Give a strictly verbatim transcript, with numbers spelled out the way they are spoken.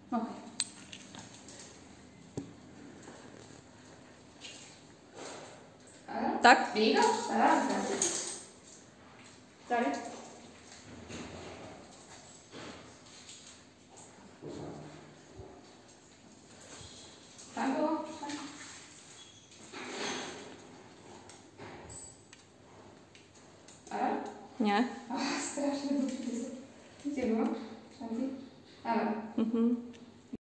Okej. Tak? Biega? Raz, dwa. Dalej. Tak było? Tak. Ale? Nie. Ach, strasznie było. Gdzie było? Szanti? Ale. Mhm.